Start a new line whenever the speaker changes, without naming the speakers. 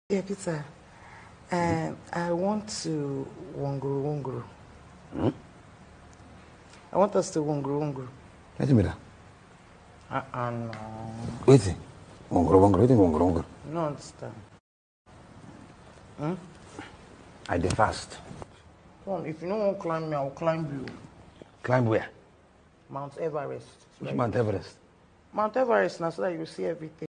Yeah, Peter. I want to wonguru. I want us to wonguru.
Let me know.
No.
Wait. Wonguru.
No understand.
I did fast.
Come on, if you don't want to climb me, I will climb you.
Climb where?
Mount Everest.
Which Mount Everest?
Mount Everest, now so that you see everything.